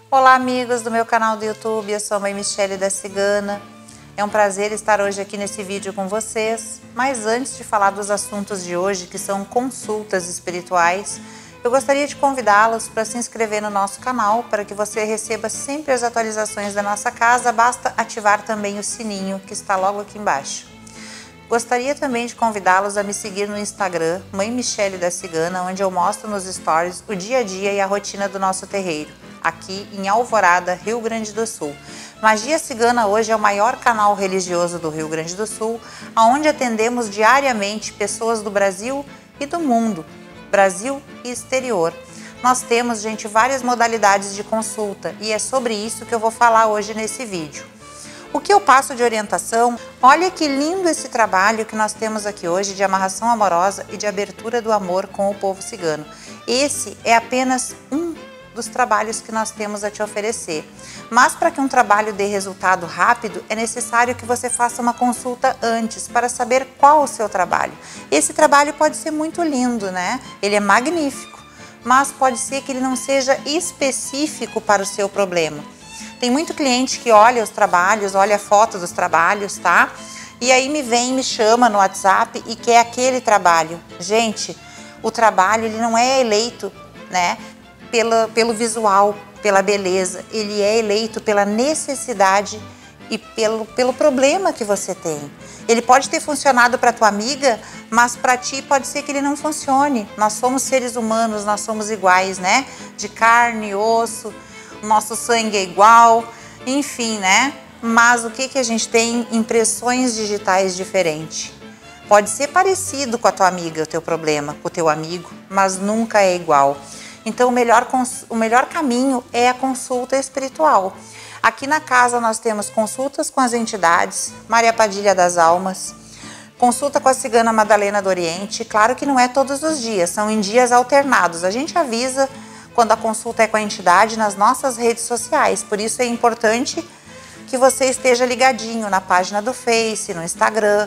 Olá amigos do meu canal do YouTube, eu sou a Mãe Michele da Cigana. É um prazer estar hoje aqui nesse vídeo com vocês, mas antes de falar dos assuntos de hoje, que são consultas espirituais, eu gostaria de convidá-los para se inscrever no nosso canal, para que você receba sempre as atualizações da nossa casa, basta ativar também o sininho que está logo aqui embaixo. Gostaria também de convidá-los a me seguir no Instagram, Mãe Michele da Cigana, onde eu mostro nos stories o dia a dia e a rotina do nosso terreiro, aqui em Alvorada, Rio Grande do Sul. Magia Cigana hoje é o maior canal religioso do Rio Grande do Sul, onde atendemos diariamente pessoas do Brasil e do mundo, Brasil e exterior. Nós temos, gente, várias modalidades de consulta e é sobre isso que eu vou falar hoje nesse vídeo. O que eu passo de orientação? Olha que lindo esse trabalho que nós temos aqui hoje de amarração amorosa e de abertura do amor com o povo cigano. Esse é apenas um dos trabalhos que nós temos a te oferecer. Mas para que um trabalho dê resultado rápido, é necessário que você faça uma consulta antes para saber qual o seu trabalho. Esse trabalho pode ser muito lindo, né? Ele é magnífico, mas pode ser que ele não seja específico para o seu problema. Tem muito cliente que olha os trabalhos, olha a foto dos trabalhos, tá? E aí me chama no WhatsApp e quer aquele trabalho. Gente, o trabalho ele não é eleito, né, pelo visual, pela beleza. Ele é eleito pela necessidade e pelo problema que você tem. Ele pode ter funcionado para tua amiga, mas para ti pode ser que ele não funcione. Nós somos seres humanos, nós somos iguais, né? De carne, osso, nosso sangue é igual, enfim, né? Mas o que a gente tem? Impressões digitais diferentes. Pode ser parecido com a tua amiga, o teu problema, com o teu amigo, mas nunca é igual. Então o melhor caminho é a consulta espiritual. Aqui na casa nós temos consultas com as entidades, Maria Padilha das Almas, consulta com a Cigana Madalena do Oriente. Claro que não é todos os dias, são em dias alternados. A gente avisa quando a consulta é com a entidade nas nossas redes sociais, por isso é importante que você esteja ligadinho na página do Face, no Instagram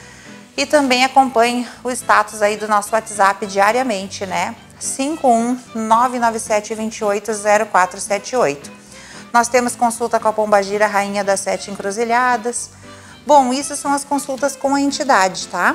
e também acompanhe o status aí do nosso WhatsApp diariamente, né? 51997280478. Nós temos consulta com a Pombagira, Rainha das Sete Encruzilhadas. Bom, isso são as consultas com a entidade, tá?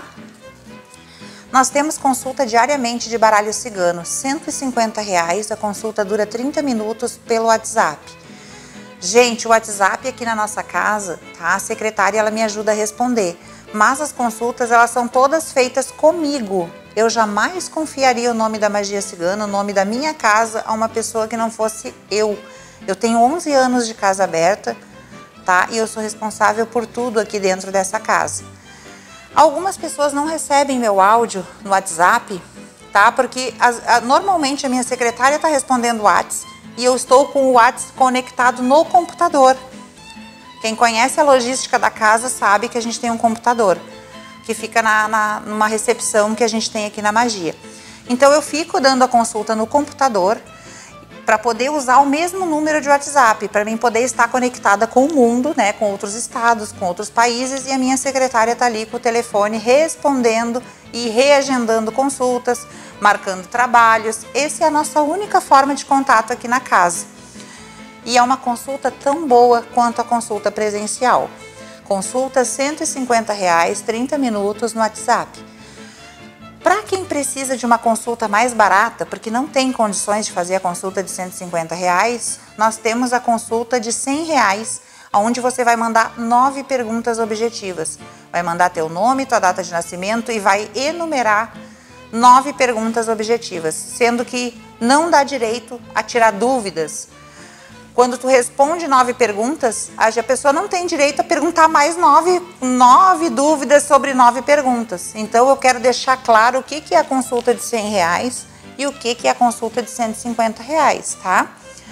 Nós temos consulta diariamente de baralho cigano, R$ 150, a consulta dura 30 minutos pelo WhatsApp. Gente, o WhatsApp aqui na nossa casa, tá? A secretária, ela me ajuda a responder, mas as consultas, elas são todas feitas comigo. Eu jamais confiaria o nome da magia cigana, o nome da minha casa a uma pessoa que não fosse eu. Eu tenho 11 anos de casa aberta, tá? E eu sou responsável por tudo aqui dentro dessa casa. Algumas pessoas não recebem meu áudio no WhatsApp, tá? Porque normalmente a minha secretária está respondendo o WhatsApp e eu estou com o WhatsApp conectado no computador. Quem conhece a logística da casa sabe que a gente tem um computador que fica numa recepção que a gente tem aqui na magia. Então eu fico dando a consulta no computador para poder usar o mesmo número de WhatsApp, para mim poder estar conectada com o mundo, né, com outros estados, com outros países, e a minha secretária está ali com o telefone respondendo e reagendando consultas, marcando trabalhos. Essa é a nossa única forma de contato aqui na casa. E é uma consulta tão boa quanto a consulta presencial. Consulta R$ 150, 30 minutos no WhatsApp. Para quem precisa de uma consulta mais barata, porque não tem condições de fazer a consulta de R$ 150, nós temos a consulta de R$ 100, onde você vai mandar 9 perguntas objetivas. Vai mandar teu nome, tua data de nascimento e vai enumerar 9 perguntas objetivas, sendo que não dá direito a tirar dúvidas. Quando tu responde 9 perguntas, a pessoa não tem direito a perguntar mais 9 dúvidas sobre 9 perguntas. Então eu quero deixar claro o que é a consulta de R$ 100 e o que é a consulta de R$ 150, tá?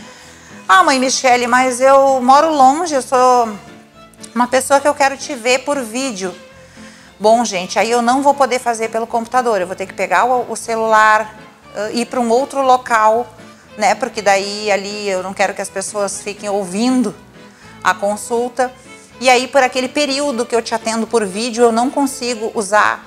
Ah, Mãe Michele, mas eu moro longe, eu sou uma pessoa que eu quero te ver por vídeo. Bom, gente, aí eu não vou poder fazer pelo computador, eu vou ter que pegar o celular, ir para um outro local, né? Porque daí ali eu não quero que as pessoas fiquem ouvindo a consulta. E aí por aquele período que eu te atendo por vídeo, eu não consigo usar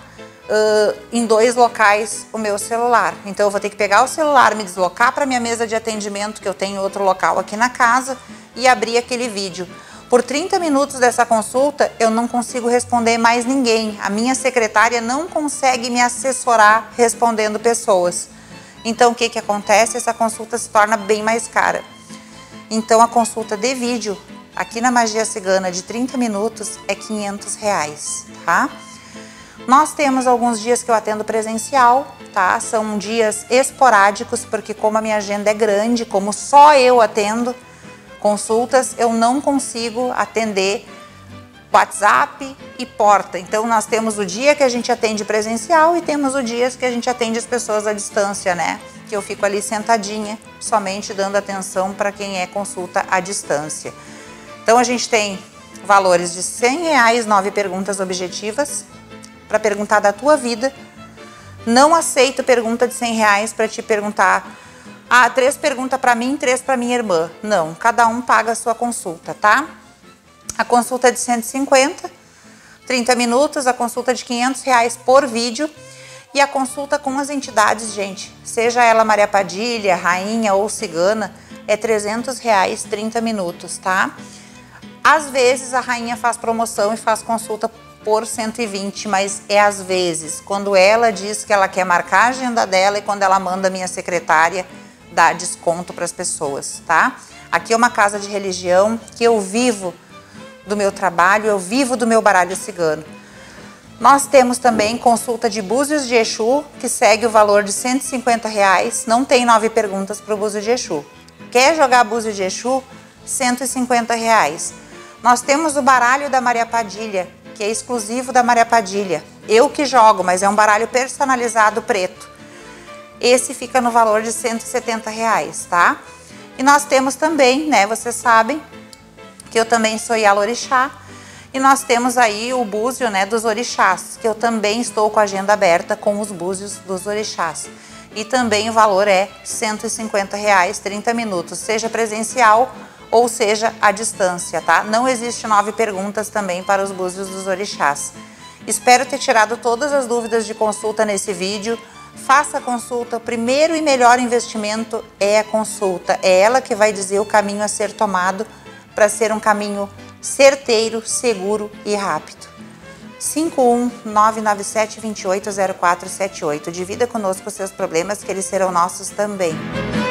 em 2 locais o meu celular. Então eu vou ter que pegar o celular, me deslocar para minha mesa de atendimento, que eu tenho outro local aqui na casa, e abrir aquele vídeo. Por 30 minutos dessa consulta, eu não consigo responder mais ninguém. A minha secretária não consegue me assessorar respondendo pessoas. Então, o que que acontece? Essa consulta se torna bem mais cara. Então, a consulta de vídeo, aqui na Magia Cigana, de 30 minutos, é R$500, tá? Nós temos alguns dias que eu atendo presencial, tá? São dias esporádicos, porque como a minha agenda é grande, como só eu atendo consultas, eu não consigo atender WhatsApp e porta. Então nós temos o dia que a gente atende presencial e temos o dia que a gente atende as pessoas à distância, né? Que eu fico ali sentadinha, somente dando atenção para quem é consulta à distância. Então a gente tem valores de R$100, 9 perguntas objetivas, para perguntar da tua vida. Não aceito pergunta de R$100 para te perguntar, 3 perguntas para mim, 3 para minha irmã. Não, cada um paga a sua consulta, tá? A consulta é de 150, 30 minutos, a consulta de R$500 por vídeo e a consulta com as entidades, gente, seja ela Maria Padilha, Rainha ou Cigana, é R$300, 30 minutos, tá? Às vezes a Rainha faz promoção e faz consulta por 120, mas é às vezes, quando ela diz que ela quer marcar a agenda dela e quando ela manda a minha secretária dar desconto para as pessoas, tá? Aqui é uma casa de religião que eu vivo do meu trabalho, eu vivo do meu baralho cigano. Nós temos também consulta de búzios de Exu, que segue o valor de R$150, não tem 9 perguntas para o búzio de Exu. Quer jogar búzio de Exu? R$150. Nós temos o baralho da Maria Padilha, que é exclusivo da Maria Padilha. Eu que jogo, mas é um baralho personalizado preto. Esse fica no valor de R$170, tá? E nós temos também, né, vocês sabem, que eu também sou Yalorixá, e nós temos aí o búzio, né, dos orixás, que eu também estou com a agenda aberta com os búzios dos orixás. E também o valor é R$150, 30 minutos, seja presencial ou seja à distância, tá? Não existe 9 perguntas também para os búzios dos orixás. Espero ter tirado todas as dúvidas de consulta nesse vídeo. Faça a consulta, o primeiro e melhor investimento é a consulta. É ela que vai dizer o caminho a ser tomado para ser um caminho certeiro, seguro e rápido. 51997280478. Divida conosco os seus problemas, que eles serão nossos também.